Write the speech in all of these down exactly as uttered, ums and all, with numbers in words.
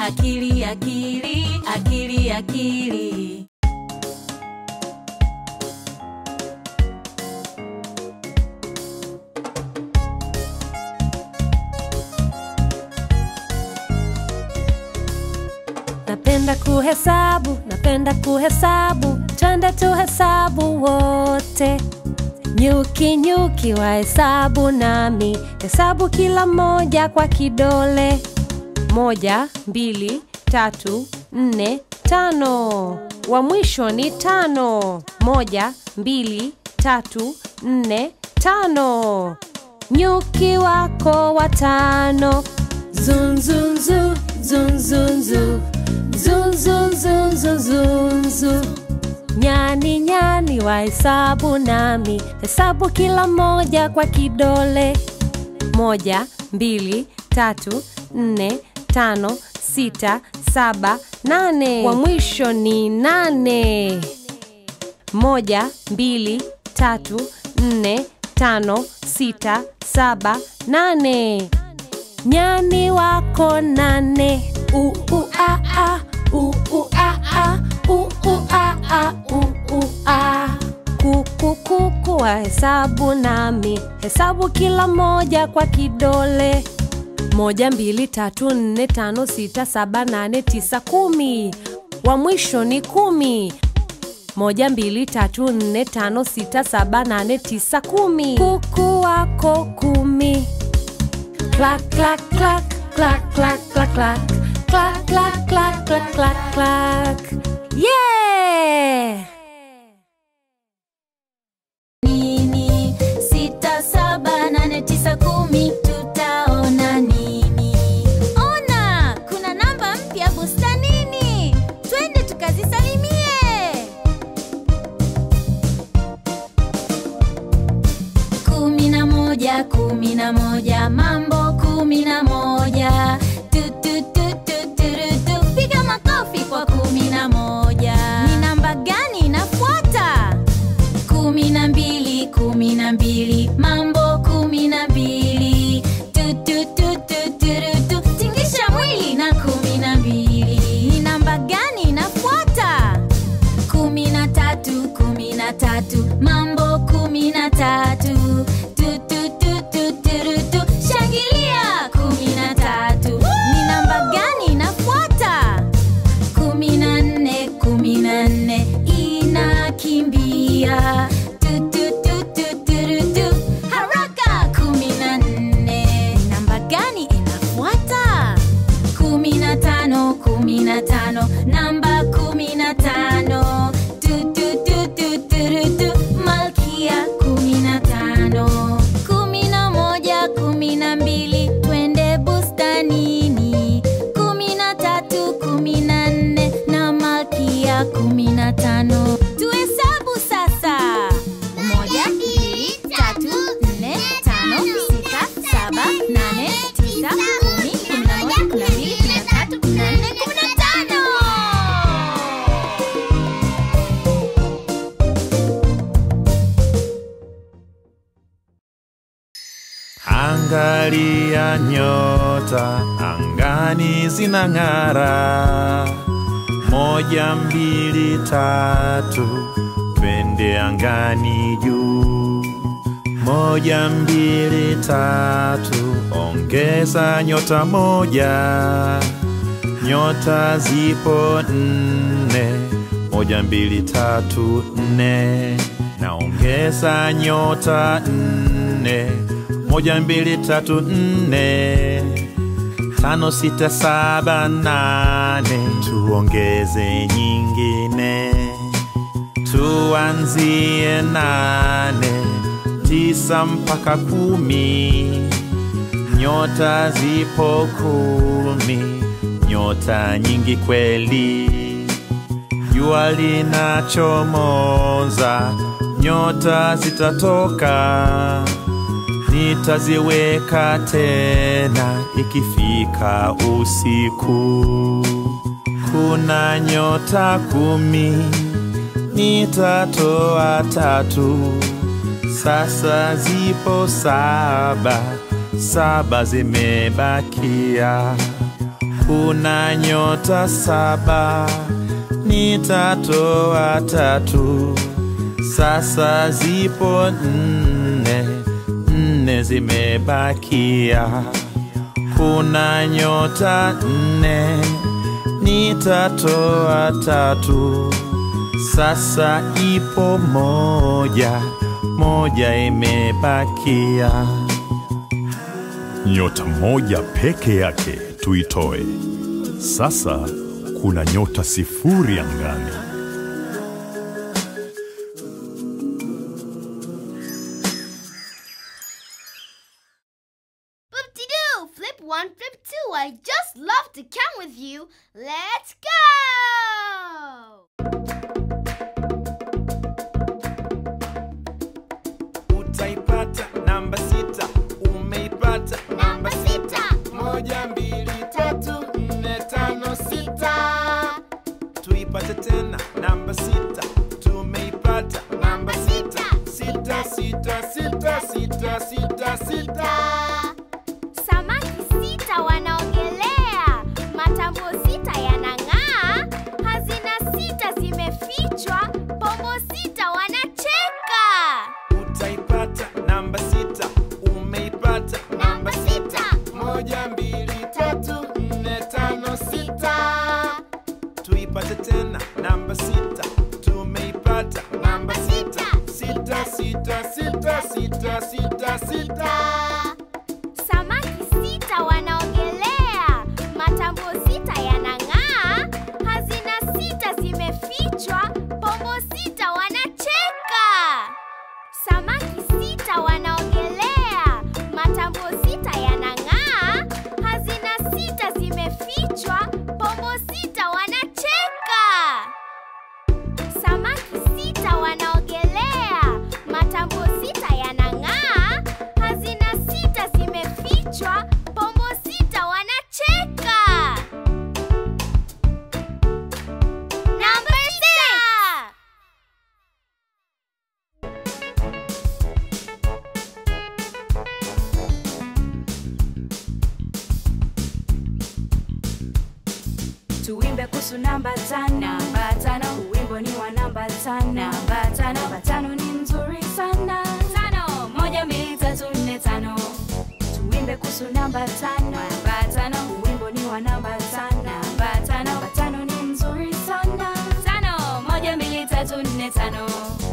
akili, akili, akili, akili. Napenda kuhesabu, napenda kuhesabu, twende tuhesabu wote. Nyuki nyuki wahesabu nami, hesabu kila moja kwa kidole. Moja, mbili, tatu, nne, tano. Wa mwisho ni tano. Moja, mbili, tatu, nne, tano. Nyuki wako watano. Zun zun zu, zun zun zu, zun zun zun zun zun zu. Nyani nyani wahesabu nami, hesabu kila moja kwa kidole. Moja, mbili, tatu, nne, tano, sita, saba, nane. Wa mwisho ni nane. Moja, mbili, tatu, nne, tano, sita, saba, nane. Nyani wako nane. U u a a, u u a a, u u a a, u u a. Kuku kuku wahesabu nami, hesabu kila moja kwa kidole. Moja, mbili, tatu, nne, tano, sita, saba, nane, tisa, kumi. Wa mwisho ni kumi. Moja, mbili, tatu, nne, tano, sita, saba, nane, tisa, kumi. Kuku wako kumi. Clack, clack, clack, clack, clack, clack, clack. Clack, clack, clack, clack, clack, clack. Yeah! Nini, sita, saba, nane, tisa, kumi, tutaona nini? Ona, kuna namba mpya bustanini. Twende tukazisalimie. Kumi na moja, kumi na moja, mambo kumi na moja. Tu tu tu tu tu tu, piga makofi kwa kumi na moja. Ni namba gani inafuata? Kumi na mbili, kumi na mbili, mambo kumi na mbili. Tu tu tu tu tu tu, tingisha mwili na kumi na mbili. Ni namba gani inafuata? Kumi na tatu, kumi na tatu, mambo kumi na tatu. Tu tu tu tu tu tu, shangilia kumi na tatu. Ni namba gani inafuata? Kumi na nne, kumi na nne, inakimbia. Tu tu tu tu tu tu, haraka kumi na nne. Ni namba gani inafuata? Kumi na tano, kumi na tano, namba kumi na tano. Tu tu tu tu tu tu, malkia kumi na tano. Kumi na moja, kumi na mbili, twende bustanini. Kumi na tatu, kumi na nne, na malkia kumi na tano. Tuhesabu sasa. Moja, mbili, tatu, nne, tano, sita, saba, nane, tisa, kumi, kumi na moja, kumi na mbili, kumi na tatu, kumi na nne, kumi na tano. Angalia nyota angani zinang'ara. Moja, mbili, tatu, twende angani juu. Moja, mbili, tatu, ongeza nyota moja. Nyota zipo nne. Moja, mbili, tatu, nne. Naongeza nyota nne. Moja, mbili, tatu, nne. Tano, sita, saba, nane. Tuongeze nyingine. Tuanzie nane. Tisa mpaka kumi. Nyota zipo kumi. Nyota nyingi kweli. Jua linachomoza. Nyota zitatoka. Nitaziweka tena ikifika usiku. Kuna nyota kumi. Nitatoa tatu. Sasa zipo saba. Saba zimebakia. kuna nyota saba, nitatoa tatu, sasa zipo nne, nne zimebakia. Kuna nyota nne, nitatoa tatu, sasa ipo moja, moja imebakia. Nyota moja peke yake tuitoe. Sasa kuna nyota sifuri angani. Boop-de-doo! Flip one, flip two. I just love to come with you. Let's go! Utaipata namba sita, umeipata Namba sita. moja, mbili, tatu, nne, tano, sita. Tuipate tena namba sita, tumeipata namba sita. Sita, sita, sita, sita, sita, sita. Samaki sita wanaogelea, matambo sita yanang'aa, hazina sita zimefichwa, pombo sita wanacheka. Utaipata namba sita, umeipata Namba sita. moja, mbili, tatu, nne, tano, sita. Tuipate tena namba sita, tumeipata namba sita. Sita, sita, sita, sita, sita, sita. Samaki sita wanaogelea, matambo sita yanang'aa, hazina sita zimefichwa, pombo sita wanacheka. Samaki sita wanaogelea, matambo sita yanang'aa, hazina sita zimefichwa, pombo sita wanacheka. Samaki sita wanaogelea, matambo sita yanang'aa, hazina sita zimefichwa, pombo sita wanacheka. Number six. Tuimbe kuhusu namba tano. Namba tano. Uwimbo ni wa namba tano. Namba tano. Namba tano ni nzuri sana. Tano. Moja, mbili, tatu, nne, tano. Tuimbe kuhusu namba tano. Namba tano. Uwimbo ni wa namba tano. Namba tano. Namba tano ni nzuri sana. Tano. Moja, mbili, tatu, nne, tano.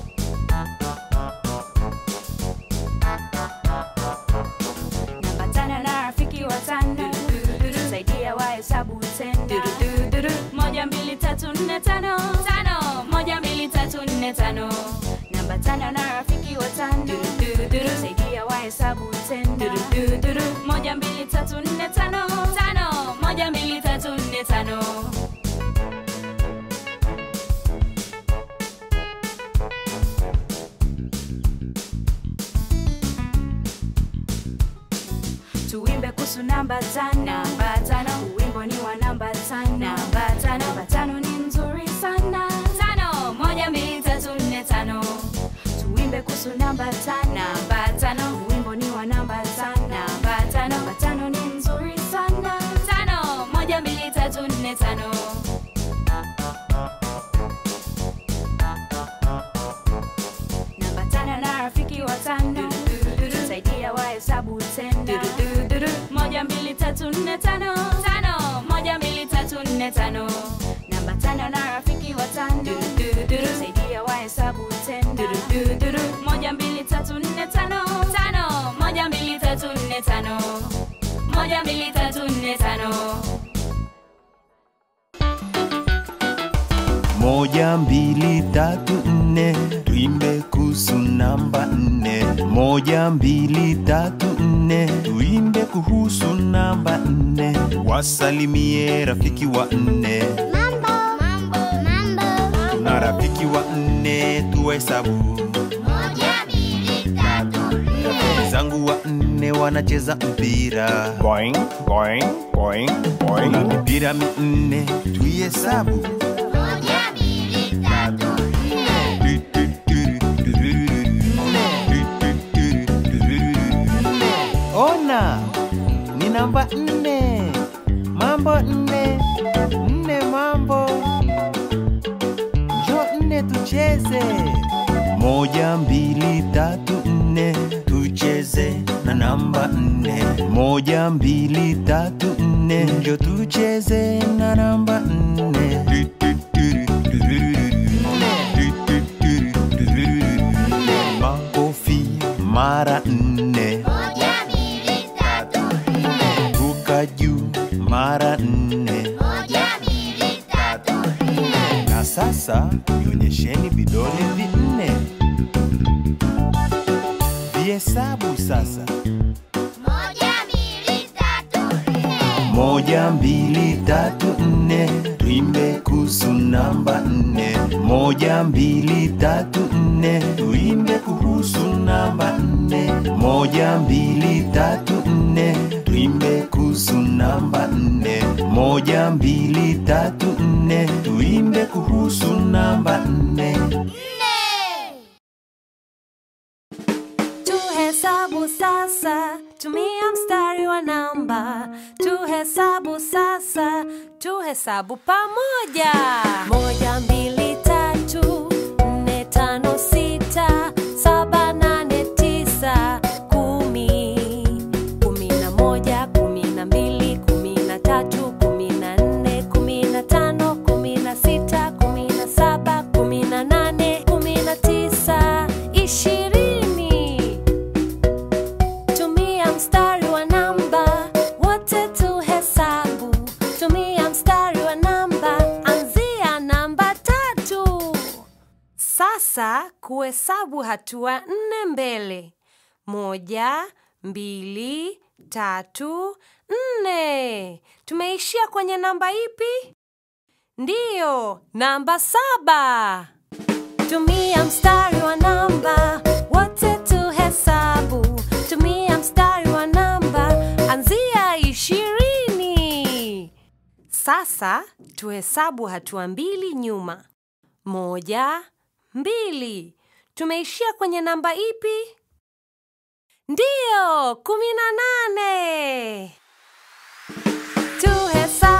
Namba tano na rafiki wa tano. Saidia wahesabu tena. Moja, mbili, tatu, nne, tano. Tano. Moja, mbili, tatu, nne, tano. Namba tano na rafiki wa tano. Saidia wahesabu tena. Moja, mbili, tatu, nne, tano. Tano. Moja, mbili, tatu, nne, tano. Tuimbe kuhusu namba tano. Namba tano. Uwimbo ni wa namba tano. Namba tano. Namba tano ni nzuri sana. Tano. Moja, mbili, tatu, nne, tano. Tuimbe kuhusu namba tano. Namba tano. Uwimbo ni wa namba tano. Namba tano. Namba tano ni nzuri sana. Tano. Moja, mbili, tatu, nne, tano. Namba tano na rafiki wa tano. Saidia wahesabu tena. Moja, mbili, tatu, nne, tano. Tano. Moja, mbili, tatu, nne, tano. Namba tano na rafiki wa tano. Saidia wahesabu tena. Moja, mbili, tatu, nne, tano. Tano. Moja, mbili, tatu, nne, tano. Moja, mbili, tatu, nne, tano. Moja, mbili, tatu, nne. Tuimbe kuhusu namba nne. Moja, mbili, tatu, nne. Tuimbe kuhusu namba nne. Wasalimie rafiki wa nne. Mambo, mambo, mambo. Tuna rafiki wa nne, tuhesabu. Moja, mbili, tatu, nne. Zangu wa nne wanacheza mpira. Boing, boing, boing, boing. Tuna mipira minne, tuihesabu. Moja, mbili, tatu, nne. Ona, ni namba nne. Mamba mambo nne, nne mambo. Njoo nne tucheze. Moja, mbili, tatu, nne. Tucheze na namba nne. Moja, mbili, tatu, nne. Njoo tucheze na namba nne. Makofi mara nne. Moja, mbili, tatu, nne. Ruka juu mara nne. Moja, mbili, tatu, nne. Na sasa nionyesheni vidole vinne. Vihesabu sasa. Moja, mbili, tatu, nne. Moja, mbili, tatu, nne. Tuimbe kuhusu namba nne. Moja, mbili, tatu, nne. Tuimbe kuhusu namba nne. Moja, mbili, tatu, nne. Tuimbe kuhusu namba nne. Moja, mbili, tatu, nne. Tuimbe kuhusu namba nne. Tuhesabu sasa, tumia mstari wa namba. Tuhesabu sasa, tuhesabu pamoja. Moja, mbili, tatu, nne, tano, sita, saba, nane, tisa, kumi. Kumi na moja, kumi na mbili, kumi na tatu, kumi na nne, kumi na tano, kumi na sita, kumi na saba, kumi na nane, kumi na tisa, ishirini. Tumia mstari wa namba, wote tuhesabu. Tumia mstari wa namba, anzia namba tatu. Sasa kuhesabu hatua nne mbele. Moja, mbili, tatu, nne. Tumeishia kwenye namba ipi? Ndiyo, namba saba. Tumia mstari wa namba, wote tuhesabu. Tumia mstari wa namba, anzia ishirini. Sasa tuhesabu hatua mbili nyuma. Moja, mbili. Tumeishia kwenye namba ipi? Ndiyo, kumi na nane. Tuhesabu